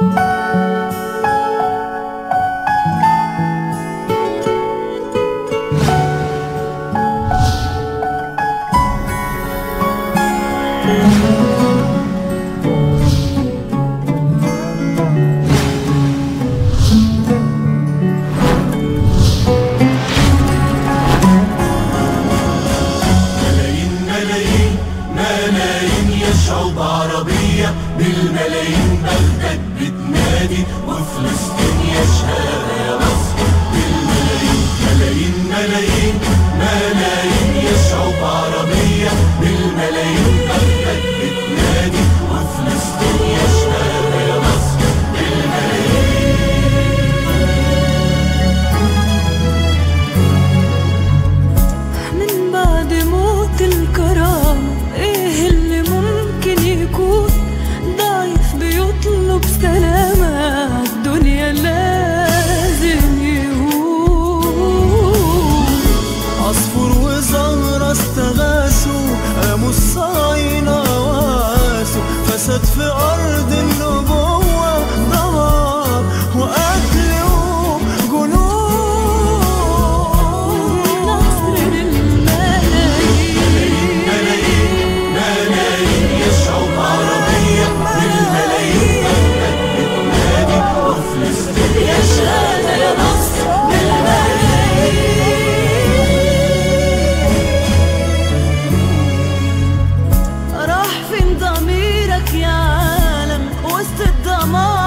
شعوب عربية بالملايين، بغداد بتنادي وفلسطين يشهد يا مصر. بالملايين ملايين ملايين ملايين يا شعوب عربية بالملايين، بغداد بتنادي وفلسطين يشهد يا مصر. بالملايين من بعد موت الكرامة ايه اللي ممكن يكون؟ ضعيف بيطلب سلامة الدنيا لازم يهون. عصفور وزهرة استغاثوا، قاموا الصهاينة وقاسوا، فساد في أرض النبوة، دمار وقتل وجنون. نصر للملايين ملايين ملايين يا شعوب عربية بالملايين، بغداد بتنادي وفلسطين يشهد يا مصر. بالملايين راح فين ضميرك يا عالم وسط الدمار؟